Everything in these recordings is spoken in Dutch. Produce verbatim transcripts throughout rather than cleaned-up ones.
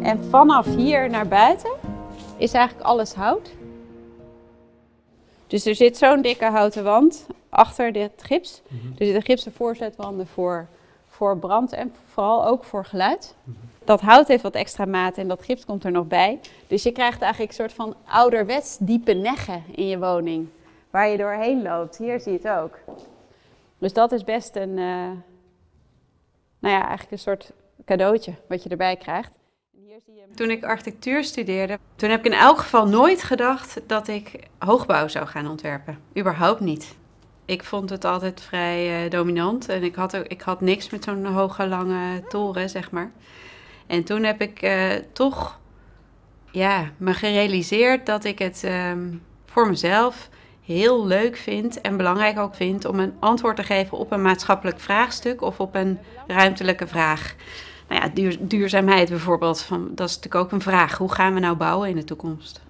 En vanaf hier naar buiten is eigenlijk alles hout. Dus er zit zo'n dikke houten wand achter dit gips. Mm-hmm. Er zitten gipsen voorzetwanden voor, voor brand en vooral ook voor geluid. Mm-hmm. Dat hout heeft wat extra maten en dat gips komt er nog bij. Dus je krijgt eigenlijk een soort van ouderwets diepe neggen in je woning. Waar je doorheen loopt. Hier zie je het ook. Dus dat is best een, uh, nou ja, eigenlijk een soort cadeautje wat je erbij krijgt. Toen ik architectuur studeerde, toen heb ik in elk geval nooit gedacht dat ik hoogbouw zou gaan ontwerpen. Überhaupt niet. Ik vond het altijd vrij uh, dominant en ik had, ook, ik had niks met zo'n hoge, lange toren, zeg maar. En toen heb ik uh, toch ja, me gerealiseerd dat ik het um, voor mezelf heel leuk vind en belangrijk ook vind om een antwoord te geven op een maatschappelijk vraagstuk of op een ruimtelijke vraag. Nou ja, duur, duurzaamheid bijvoorbeeld, van, dat is natuurlijk ook een vraag. Hoe gaan we nou bouwen in de toekomst?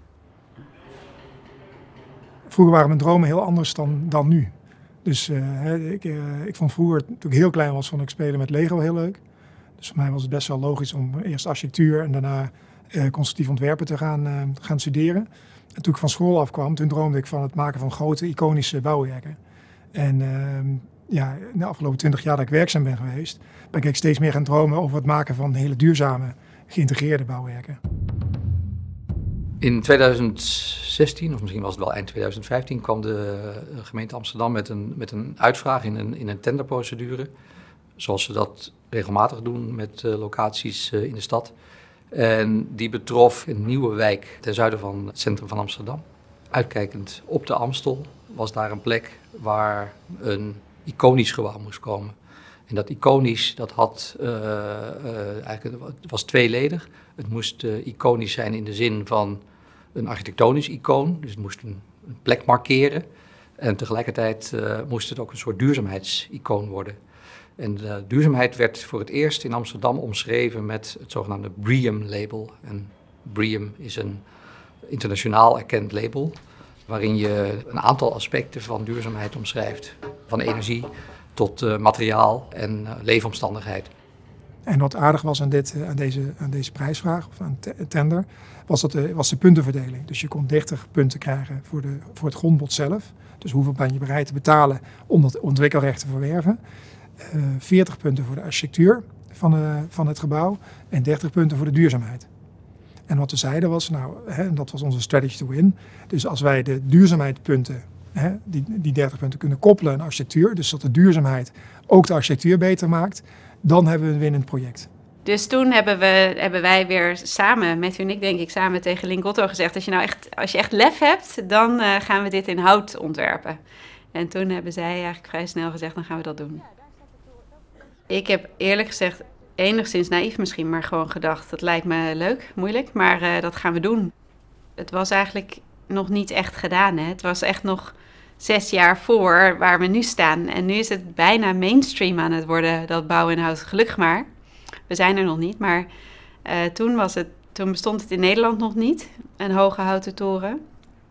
Vroeger waren mijn dromen heel anders dan, dan nu. Dus uh, ik, uh, ik vond vroeger, toen ik heel klein was, vond ik spelen met Lego heel leuk. Dus voor mij was het best wel logisch om eerst architectuur en daarna uh, constructief ontwerpen te gaan, uh, gaan studeren. En toen ik van school afkwam, toen droomde ik van het maken van grote, iconische bouwwerken. En uh, ja, in de afgelopen twintig jaar dat ik werkzaam ben geweest, ben ik steeds meer gaan dromen over het maken van hele duurzame, geïntegreerde bouwwerken. In tweeduizend zestien, of misschien was het wel eind tweeduizend vijftien, kwam de gemeente Amsterdam met een, met een uitvraag in een, in een tenderprocedure. Zoals ze dat regelmatig doen met uh, locaties uh, in de stad. En die betrof een nieuwe wijk ten zuiden van het centrum van Amsterdam. Uitkijkend op de Amstel was daar een plek waar een iconisch gebouw moest komen. En dat iconisch, dat had, uh, uh, eigenlijk, het was tweeledig. Het moest uh, iconisch zijn in de zin van een architectonisch icoon. Dus het moest een, een plek markeren. En tegelijkertijd uh, moest het ook een soort duurzaamheidsicoon worden. En de duurzaamheid werd voor het eerst in Amsterdam omschreven met het zogenaamde BREEAM-label. En BREEAM is een internationaal erkend label, waarin je een aantal aspecten van duurzaamheid omschrijft. Van energie tot uh, materiaal en uh, leefomstandigheid. En wat aardig was aan, dit, aan, deze, aan deze prijsvraag, of aan het tender, was, dat de, was de puntenverdeling. Dus je kon dertig punten krijgen voor, de, voor het grondbod zelf. Dus hoeveel ben je bereid te betalen om dat ontwikkelrecht te verwerven. Uh, veertig punten voor de architectuur van, uh, van het gebouw en dertig punten voor de duurzaamheid. En wat we zeiden was, nou, hè, en dat was onze strategy to win. Dus als wij de duurzaamheidspunten, hè, die, die dertig punten kunnen koppelen aan architectuur, dus dat de duurzaamheid ook de architectuur beter maakt, dan hebben we een winnend project. Dus toen hebben, we, hebben wij weer samen, Matthew en ik denk ik, samen tegen Lingotto gezegd, als je nou echt, als je echt lef hebt, dan uh, gaan we dit in hout ontwerpen. En toen hebben zij eigenlijk vrij snel gezegd, dan gaan we dat doen. Ik heb eerlijk gezegd, enigszins naïef misschien, maar gewoon gedacht, dat lijkt me leuk, moeilijk, maar uh, dat gaan we doen. Het was eigenlijk nog niet echt gedaan, hè. Het was echt nog zes jaar voor waar we nu staan. En nu is het bijna mainstream aan het worden, dat bouwen in hout. Gelukkig maar. We zijn er nog niet, maar uh, toen, was het, toen bestond het in Nederland nog niet, een hoge houten toren.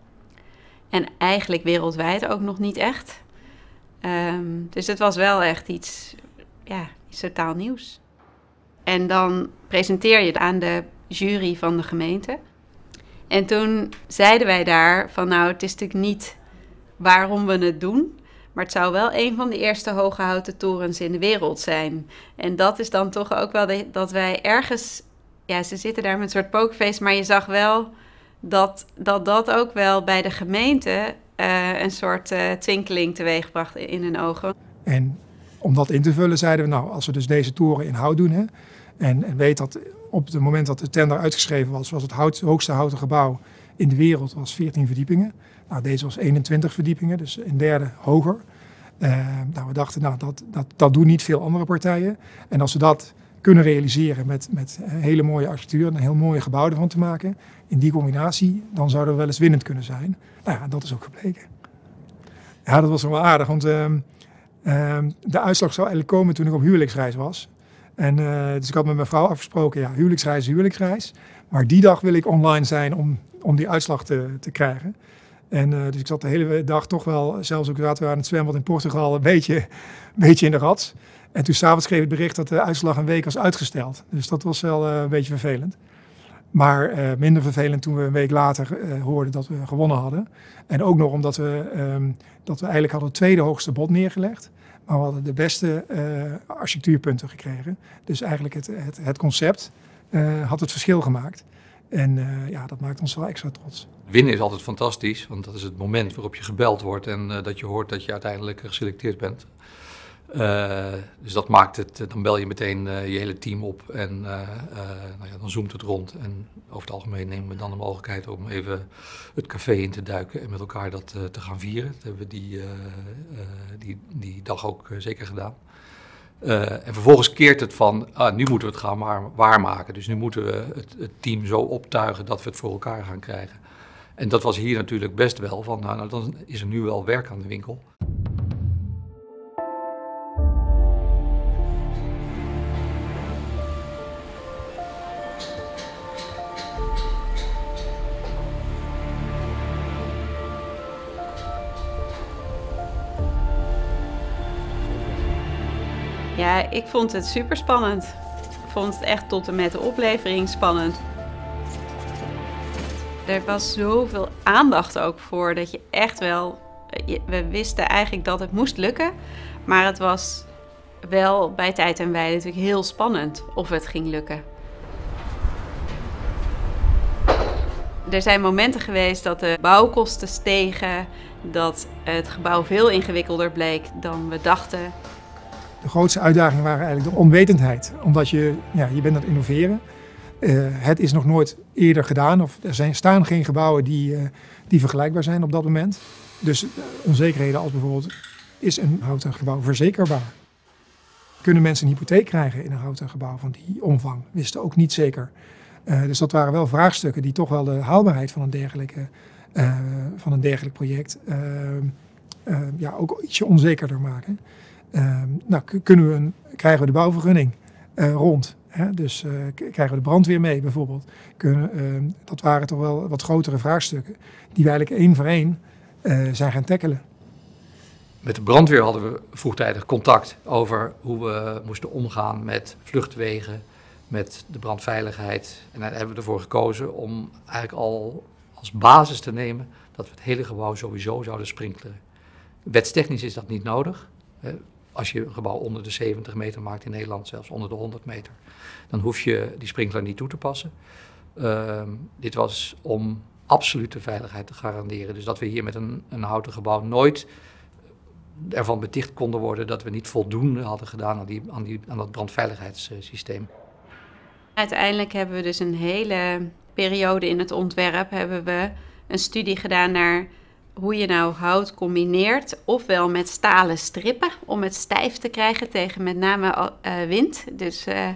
En eigenlijk wereldwijd ook nog niet echt. Um, dus het was wel echt iets, ja, iets totaal nieuws. En dan presenteer je het aan de jury van de gemeente. En toen zeiden wij daar van, nou, het is natuurlijk niet waarom we het doen, maar het zou wel een van de eerste hoge houten torens in de wereld zijn. En dat is dan toch ook wel de, dat wij ergens, ja, ze zitten daar met een soort pokerface, maar je zag wel dat dat, dat ook wel bij de gemeente uh, een soort uh, twinkeling teweegbracht in hun ogen. En om dat in te vullen zeiden we, nou, als we dus deze toren in hout doen, hè, en, en weet dat op het moment dat de tender uitgeschreven was, was het hout, hoogste houten gebouw in de wereld was veertien verdiepingen. Nou, deze was eenentwintig verdiepingen, dus een derde hoger. Uh, nou, we dachten, nou, dat, dat, dat doen niet veel andere partijen. En als we dat kunnen realiseren met, met hele mooie architectuur en een heel mooie gebouw ervan te maken, in die combinatie, dan zouden we wel eens winnend kunnen zijn. Nou ja, dat is ook gebleken. Ja, dat was wel aardig, want uh, uh, de uitslag zou eigenlijk komen toen ik op huwelijksreis was. En, uh, dus ik had met mijn vrouw afgesproken, ja, huwelijksreis is huwelijksreis. Maar die dag wil ik online zijn om, om die uitslag te, te krijgen. En uh, dus ik zat de hele dag toch wel, zelfs ook zaten we aan het zwembad in Portugal, een beetje, een beetje in de rats. En toen s'avonds kreeg ik het bericht dat de uitslag een week was uitgesteld. Dus dat was wel uh, een beetje vervelend. Maar uh, minder vervelend toen we een week later uh, hoorden dat we gewonnen hadden. En ook nog omdat we, um, dat we eigenlijk hadden het tweede hoogste bod neergelegd. Maar we hadden de beste uh, architectuurpunten gekregen. Dus eigenlijk het, het, het concept uh, had het verschil gemaakt. En uh, ja, dat maakt ons wel extra trots. Winnen is altijd fantastisch, want dat is het moment waarop je gebeld wordt en uh, dat je hoort dat je uiteindelijk geselecteerd bent. Uh, dus dat maakt het, dan bel je meteen uh, je hele team op en uh, uh, nou ja, dan zoomt het rond. En over het algemeen nemen we dan de mogelijkheid om even het café in te duiken en met elkaar dat uh, te gaan vieren. Dat hebben we die, uh, uh, die, die dag ook uh, zeker gedaan. Uh, en vervolgens keert het van, ah, nu moeten we het gaan maar waarmaken. Dus nu moeten we het, het team zo optuigen dat we het voor elkaar gaan krijgen. En dat was hier natuurlijk best wel van, nou, nou dan is er nu wel werk aan de winkel. Ja, ik vond het super spannend. Ik vond het echt tot en met de oplevering spannend. Er was zoveel aandacht ook voor dat je echt wel... We wisten eigenlijk dat het moest lukken, maar het was wel bij tijd en wijle natuurlijk heel spannend of het ging lukken. Er zijn momenten geweest dat de bouwkosten stegen, dat het gebouw veel ingewikkelder bleek dan we dachten. De grootste uitdagingen waren eigenlijk de onwetendheid, omdat je, ja, je bent aan het innoveren. Uh, het is nog nooit eerder gedaan, of er zijn, staan geen gebouwen die, uh, die vergelijkbaar zijn op dat moment. Dus uh, onzekerheden als bijvoorbeeld, is een houten gebouw verzekerbaar? Kunnen mensen een hypotheek krijgen in een houten gebouw van die omvang? Wisten ook niet zeker. Uh, dus dat waren wel vraagstukken die toch wel de haalbaarheid van een, dergelijke, uh, van een dergelijk project uh, uh, ja, ook ietsje onzekerder maken. Uh, nou, kunnen we een, krijgen we de bouwvergunning uh, rond? Hè? Dus uh, k- krijgen we de brandweer mee bijvoorbeeld? Kunnen, uh, dat waren toch wel wat grotere vraagstukken die we eigenlijk één voor één uh, zijn gaan tackelen. Met de brandweer hadden we vroegtijdig contact over hoe we moesten omgaan met vluchtwegen, met de brandveiligheid. En daar hebben we ervoor gekozen om eigenlijk al als basis te nemen dat we het hele gebouw sowieso zouden sprinkleren. Wetstechnisch is dat niet nodig. Als je een gebouw onder de zeventig meter maakt in Nederland, zelfs onder de honderd meter, dan hoef je die sprinkler niet toe te passen. Uh, dit was om absolute veiligheid te garanderen. Dus dat we hier met een, een houten gebouw nooit ervan beticht konden worden dat we niet voldoende hadden gedaan aan, die, aan, die, aan dat brandveiligheidssysteem. Uiteindelijk hebben we dus een hele periode in het ontwerp hebben we een studie gedaan naar hoe je nou hout combineert, ofwel met stalen strippen om het stijf te krijgen tegen met name uh, wind. Dus, uh,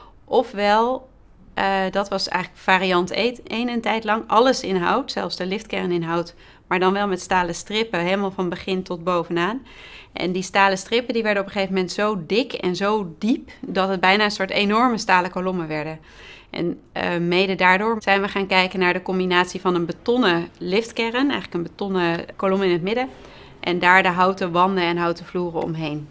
ofwel, uh, dat was eigenlijk variant één een tijd lang, alles in hout, zelfs de liftkern in hout, maar dan wel met stalen strippen, helemaal van begin tot bovenaan. En die stalen strippen die werden op een gegeven moment zo dik en zo diep dat het bijna een soort enorme stalen kolommen werden. En uh, mede daardoor zijn we gaan kijken naar de combinatie van een betonnen liftkern, eigenlijk een betonnen kolom in het midden, en daar de houten wanden en houten vloeren omheen.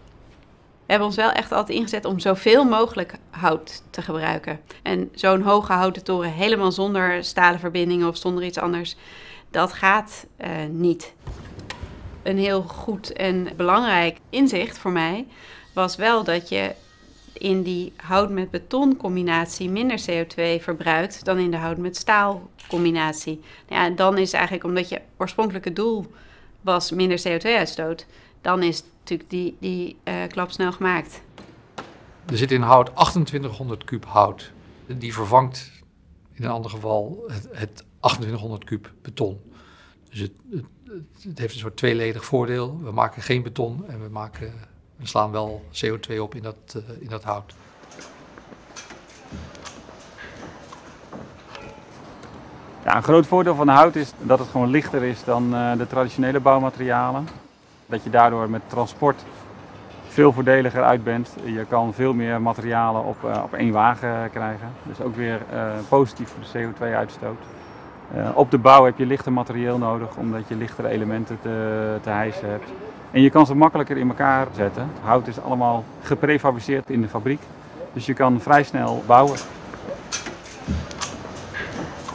We hebben ons wel echt altijd ingezet om zoveel mogelijk hout te gebruiken. En zo'n hoge houten toren helemaal zonder stalen verbindingen of zonder iets anders, dat gaat uh, niet. Een heel goed en belangrijk inzicht voor mij was wel dat je in die hout met beton combinatie minder C O twee verbruikt dan in de hout met staal combinatie. Ja, dan is eigenlijk, omdat je oorspronkelijke doel was minder C O twee uitstoot, dan is natuurlijk die, die uh, klap snel gemaakt. Er zit in hout achtentwintighonderd kuub hout. Die vervangt in een ander geval het, het achtentwintighonderd kuub beton. Dus het, het, het heeft een soort tweeledig voordeel. We maken geen beton en we, maken, we slaan wel C O twee op in dat, uh, in dat hout. Ja, een groot voordeel van hout is dat het gewoon lichter is dan uh, de traditionele bouwmaterialen. Dat je daardoor met transport veel voordeliger uit bent. Je kan veel meer materialen op, uh, op één wagen krijgen. Dus ook weer uh, positief voor de C O twee uitstoot. Uh, op de bouw heb je lichter materieel nodig, omdat je lichtere elementen te, te hijsen hebt. En je kan ze makkelijker in elkaar zetten. Hout is allemaal geprefabriceerd in de fabriek. Dus je kan vrij snel bouwen.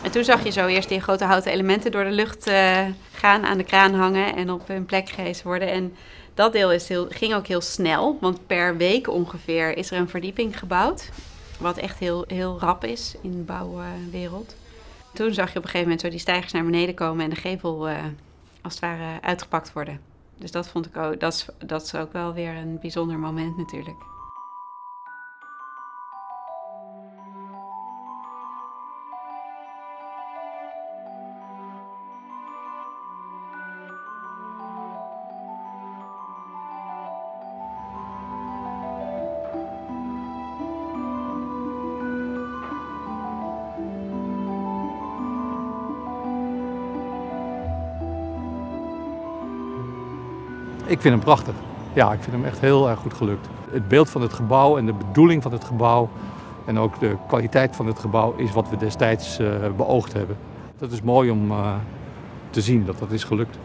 En toen zag je zo eerst die grote houten elementen door de lucht uh, gaan, aan de kraan hangen en op hun plek gehezen worden. En dat deel is heel, ging ook heel snel, want per week ongeveer is er een verdieping gebouwd. Wat echt heel, heel rap is in de bouwwereld. Toen zag je op een gegeven moment zo die stijgers naar beneden komen en de gevel uh, als het ware uitgepakt worden. Dus dat vond ik ook, dat is, dat is ook wel weer een bijzonder moment natuurlijk. Ik vind hem prachtig. Ja, ik vind hem echt heel erg goed gelukt. Het beeld van het gebouw en de bedoeling van het gebouw en ook de kwaliteit van het gebouw is wat we destijds uh, beoogd hebben. Dat is mooi om uh, te zien dat dat is gelukt.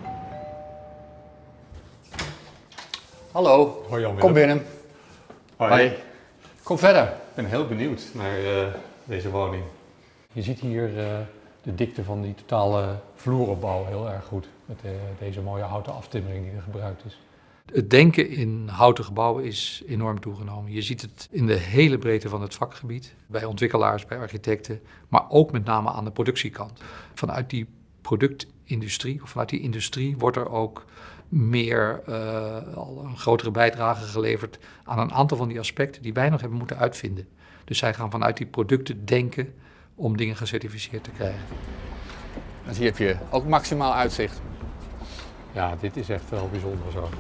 Hallo, Hoi Jan, kom binnen. Hoi. Hoi. Kom verder. Ik ben heel benieuwd naar uh, deze woning. Je ziet hier uh, de dikte van die totale vloeropbouw heel erg goed. Met de, deze mooie houten aftimmering die er gebruikt is. Het denken in houten gebouwen is enorm toegenomen. Je ziet het in de hele breedte van het vakgebied. Bij ontwikkelaars, bij architecten, maar ook met name aan de productiekant. Vanuit die productindustrie, of vanuit die industrie, wordt er ook meer, uh, al een grotere bijdrage geleverd aan een aantal van die aspecten die wij nog hebben moeten uitvinden. Dus zij gaan vanuit die producten denken om dingen gecertificeerd te krijgen. Dus hier heb je ook maximaal uitzicht. Ja, dit is echt wel bijzonder zo.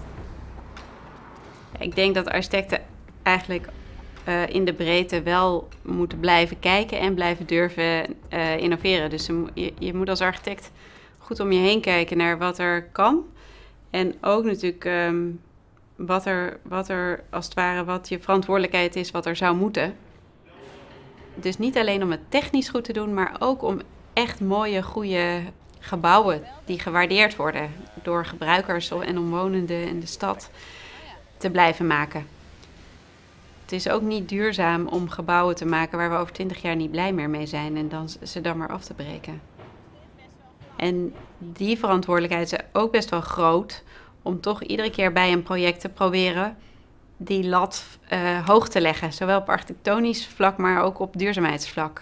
Ik denk dat architecten eigenlijk uh, in de breedte wel moeten blijven kijken en blijven durven uh, innoveren. Dus je, je moet als architect goed om je heen kijken naar wat er kan. En ook natuurlijk um, wat, er, wat er als het ware wat je verantwoordelijkheid is, wat er zou moeten. Dus niet alleen om het technisch goed te doen, maar ook om echt mooie, goede gebouwen die gewaardeerd worden door gebruikers en omwonenden in de stad te blijven maken. Het is ook niet duurzaam om gebouwen te maken waar we over twintig jaar niet blij meer mee zijn en dan ze dan maar af te breken. En die verantwoordelijkheid is ook best wel groot om toch iedere keer bij een project te proberen die lat uh, hoog te leggen. Zowel op architectonisch vlak, maar ook op duurzaamheidsvlak.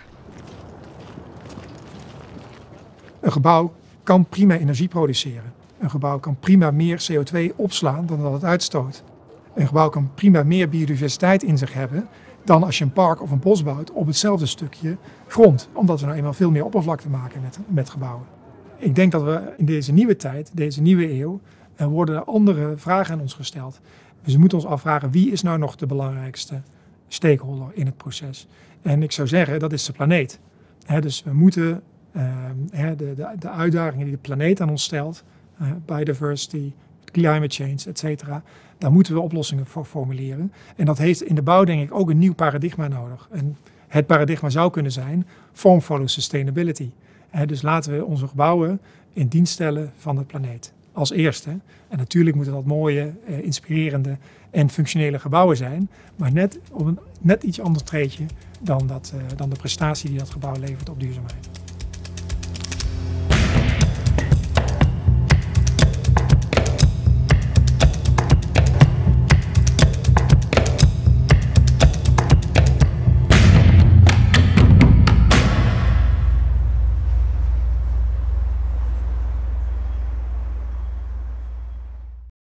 Een gebouw kan prima energie produceren. Een gebouw kan prima meer C O twee opslaan dan dat het uitstoot. Een gebouw kan prima meer biodiversiteit in zich hebben dan als je een park of een bos bouwt op hetzelfde stukje grond. Omdat we nou eenmaal veel meer oppervlakte maken met, met gebouwen. Ik denk dat we in deze nieuwe tijd, deze nieuwe eeuw, er worden andere vragen aan ons gesteld. Dus we moeten ons afvragen, wie is nou nog de belangrijkste stakeholder in het proces? En ik zou zeggen, dat is de planeet. He, dus we moeten uh, he, de, de, de uitdagingen die de planeet aan ons stelt, uh, biodiversity, climate change, et cetera, daar moeten we oplossingen voor formuleren. En dat heeft in de bouw denk ik ook een nieuw paradigma nodig. En het paradigma zou kunnen zijn form follows sustainability. He, dus laten we onze gebouwen in dienst stellen van de planeet. Als eerste. En natuurlijk moeten dat mooie, eh, inspirerende en functionele gebouwen zijn. Maar net op een net iets ander treedje dan, dat, uh, dan de prestatie die dat gebouw levert op duurzaamheid.